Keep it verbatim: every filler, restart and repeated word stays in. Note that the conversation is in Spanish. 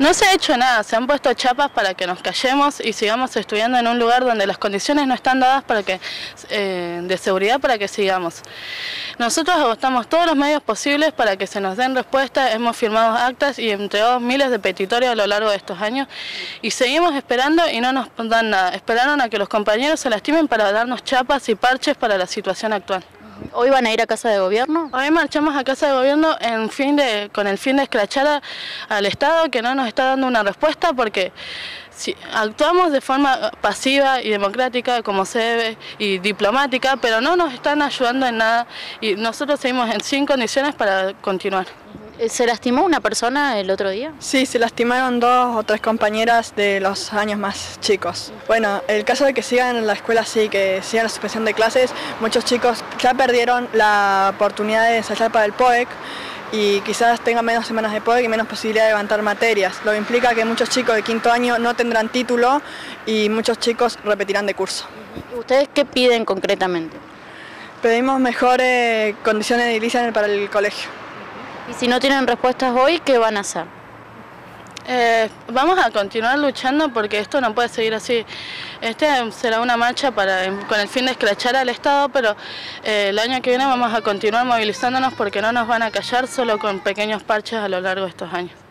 No se ha hecho nada, se han puesto chapas para que nos callemos y sigamos estudiando en un lugar donde las condiciones no están dadas para que, eh, de seguridad para que sigamos. Nosotros agotamos todos los medios posibles para que se nos den respuestas, hemos firmado actas y entregado miles de petitorios a lo largo de estos años y seguimos esperando y no nos dan nada. Esperaron a que los compañeros se lastimen para darnos chapas y parches para la situación actual. ¿Hoy van a ir a Casa de Gobierno? Hoy marchamos a Casa de Gobierno en fin de, con el fin de escrachar a, al Estado que no nos está dando una respuesta porque si, actuamos de forma pasiva y democrática como se debe y diplomática, pero no nos están ayudando en nada y nosotros seguimos en sin condiciones para continuar. ¿Se lastimó una persona el otro día? Sí, se lastimaron dos o tres compañeras de los años más chicos. Bueno, el caso de que sigan en la escuela, sí, que sigan la suspensión de clases, muchos chicos ya perdieron la oportunidad de ensayar para el P O E C y quizás tengan menos semanas de P O E C y menos posibilidad de levantar materias. Lo que implica que muchos chicos de quinto año no tendrán título y muchos chicos repetirán de curso. ¿Ustedes qué piden concretamente? Pedimos mejores condiciones de edilicia para el colegio. Y si no tienen respuestas hoy, ¿qué van a hacer? Eh, vamos a continuar luchando porque esto no puede seguir así. Este será una marcha para, con el fin de escrachar al Estado, pero eh, el año que viene vamos a continuar movilizándonos porque no nos van a callar solo con pequeños parches a lo largo de estos años.